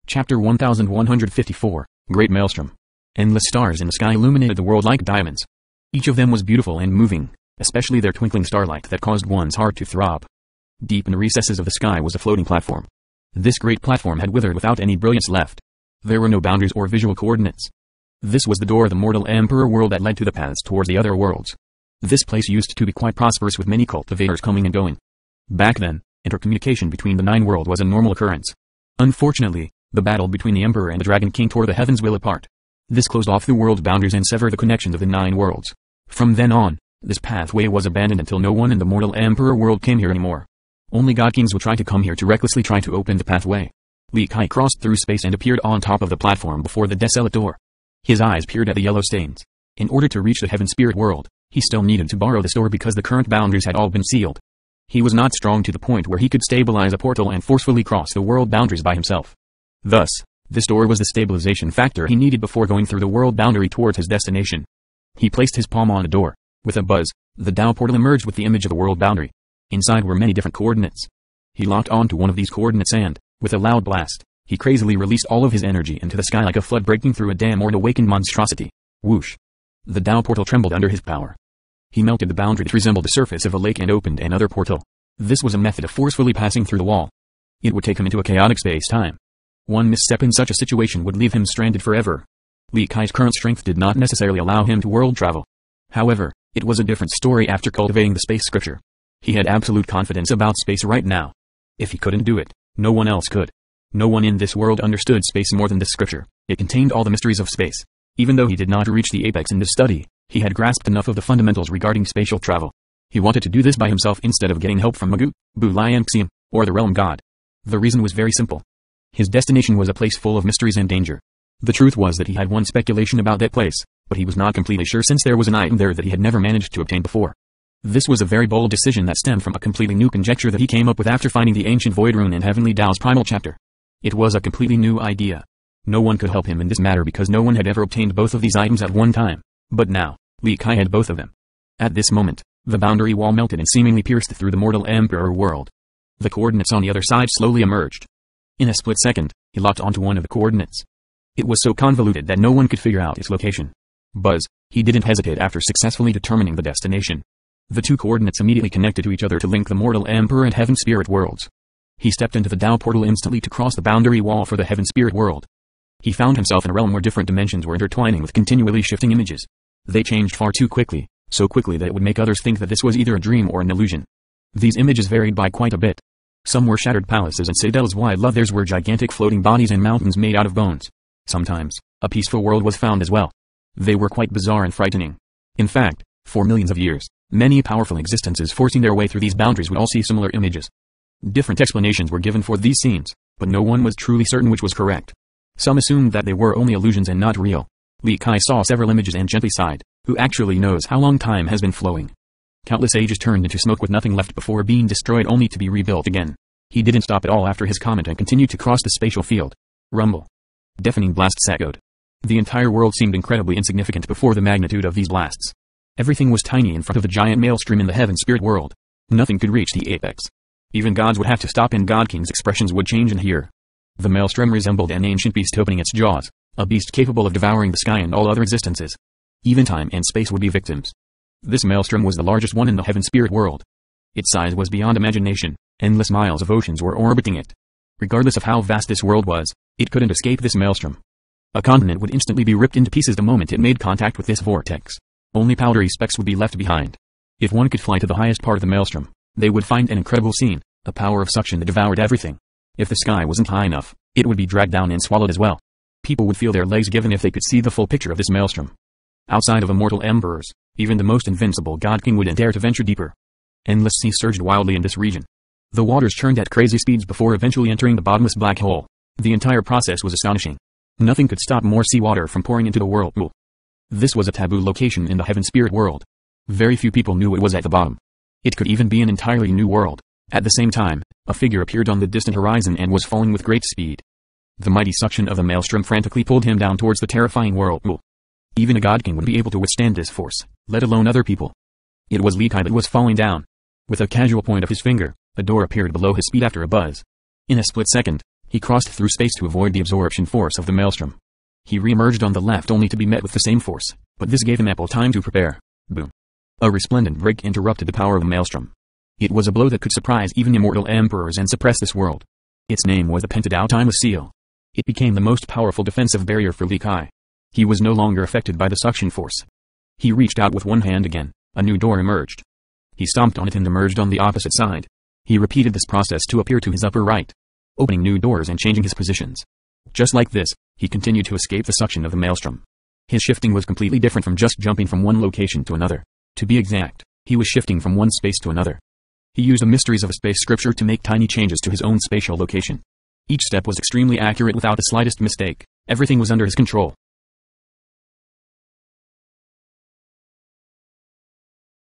Chapter 1154, Great Maelstrom. Endless stars in the sky illuminated the world like diamonds. Each of them was beautiful and moving, especially their twinkling starlight that caused one's heart to throb. Deep in the recesses of the sky was a floating platform. This great platform had withered without any brilliance left. There were no boundaries or visual coordinates. This was the door of the mortal emperor world that led to the paths towards the other worlds. This place used to be quite prosperous with many cultivators coming and going. Back then, intercommunication between the Nine Worlds was a normal occurrence. Unfortunately, the battle between the Emperor and the Dragon King tore the heavens will apart. This closed off the world boundaries and severed the connections of the Nine Worlds. From then on, this pathway was abandoned until no one in the mortal Emperor world came here anymore. Only God Kings would try to come here to recklessly try to open the pathway. Qiye crossed through space and appeared on top of the platform before the desolate door. His eyes peered at the yellow stains. In order to reach the heaven spirit world, he still needed to borrow this door because the current boundaries had all been sealed. He was not strong to the point where he could stabilize a portal and forcefully cross the world boundaries by himself. Thus, this door was the stabilization factor he needed before going through the world boundary towards his destination. He placed his palm on the door. With a buzz, the Tao portal emerged with the image of the world boundary. Inside were many different coordinates. He locked onto one of these coordinates and, with a loud blast, he crazily released all of his energy into the sky like a flood breaking through a dam or an awakened monstrosity. Whoosh! The Tao portal trembled under his power. He melted the boundary that resembled the surface of a lake and opened another portal. This was a method of forcefully passing through the wall. It would take him into a chaotic space-time. One misstep in such a situation would leave him stranded forever. Qiye's current strength did not necessarily allow him to world travel. However, it was a different story after cultivating the space scripture. He had absolute confidence about space right now. If he couldn't do it, no one else could. No one in this world understood space more than this scripture. It contained all the mysteries of space. Even though he did not reach the apex in this study, he had grasped enough of the fundamentals regarding spatial travel. He wanted to do this by himself instead of getting help from Magu, Bu Lian Xiam, or the realm god. The reason was very simple. His destination was a place full of mysteries and danger. The truth was that he had one speculation about that place, but he was not completely sure since there was an item there that he had never managed to obtain before. This was a very bold decision that stemmed from a completely new conjecture that he came up with after finding the ancient void rune in Heavenly Tao's primal chapter. It was a completely new idea. No one could help him in this matter because no one had ever obtained both of these items at one time. But now, Qiye had both of them. At this moment, the boundary wall melted and seemingly pierced through the mortal emperor world. The coordinates on the other side slowly emerged. In a split second, he locked onto one of the coordinates. It was so convoluted that no one could figure out its location. Buzz, he didn't hesitate after successfully determining the destination. The two coordinates immediately connected to each other to link the mortal emperor and heaven spirit worlds. He stepped into the Tao portal instantly to cross the boundary wall for the heaven spirit world. He found himself in a realm where different dimensions were intertwining with continually shifting images. They changed far too quickly, so quickly that it would make others think that this was either a dream or an illusion. These images varied by quite a bit. Some were shattered palaces and citadels while others were gigantic floating bodies and mountains made out of bones. Sometimes, a peaceful world was found as well. They were quite bizarre and frightening. In fact, for millions of years, many powerful existences forcing their way through these boundaries would all see similar images. Different explanations were given for these scenes, but no one was truly certain which was correct. Some assumed that they were only illusions and not real. Qiye saw several images and gently sighed. Who actually knows how long time has been flowing? Countless ages turned into smoke with nothing left before being destroyed only to be rebuilt again. He didn't stop at all after his comment and continued to cross the spatial field. Rumble. Deafening blasts echoed. The entire world seemed incredibly insignificant before the magnitude of these blasts. Everything was tiny in front of the giant maelstrom in the heaven spirit world. Nothing could reach the apex. Even gods would have to stop and God King's expressions would change and hear. The maelstrom resembled an ancient beast opening its jaws, a beast capable of devouring the sky and all other existences. Even time and space would be victims. This maelstrom was the largest one in the heaven spirit world. Its size was beyond imagination. Endless miles of oceans were orbiting it. Regardless of how vast this world was, it couldn't escape this maelstrom. A continent would instantly be ripped into pieces the moment it made contact with this vortex. Only powdery specks would be left behind. If one could fly to the highest part of the maelstrom, they would find an incredible scene, a power of suction that devoured everything. If the sky wasn't high enough, it would be dragged down and swallowed as well. People would feel their legs given if they could see the full picture of this maelstrom. Outside of immortal emperors, even the most invincible God King wouldn't dare to venture deeper. Endless seas surged wildly in this region. The waters churned at crazy speeds before eventually entering the bottomless black hole. The entire process was astonishing. Nothing could stop more seawater from pouring into the whirlpool. This was a taboo location in the heaven spirit world. Very few people knew it was at the bottom. It could even be an entirely new world. At the same time, a figure appeared on the distant horizon and was falling with great speed. The mighty suction of the maelstrom frantically pulled him down towards the terrifying whirlpool. Even a God King would be able to withstand this force, let alone other people. It was Qiye that was falling down. With a casual point of his finger, a door appeared below his feet after a buzz. In a split second, He crossed through space to avoid the absorption force of the Maelstrom. He re-emerged on the left only to be met with the same force, but this gave him ample time to prepare. Boom. A resplendent break interrupted the power of the Maelstrom. It was a blow that could surprise even immortal emperors and suppress this world. Its name was the Pentadao Timeless Seal. It became the most powerful defensive barrier for Li Kai. He was no longer affected by the suction force. He reached out with one hand again. A new door emerged. He stomped on it and emerged on the opposite side. He repeated this process to appear to his upper right, opening new doors and changing his positions. Just like this, he continued to escape the suction of the Maelstrom. His shifting was completely different from just jumping from one location to another. To be exact, he was shifting from one space to another. He used the mysteries of a space scripture to make tiny changes to his own spatial location. Each step was extremely accurate without the slightest mistake. Everything was under his control.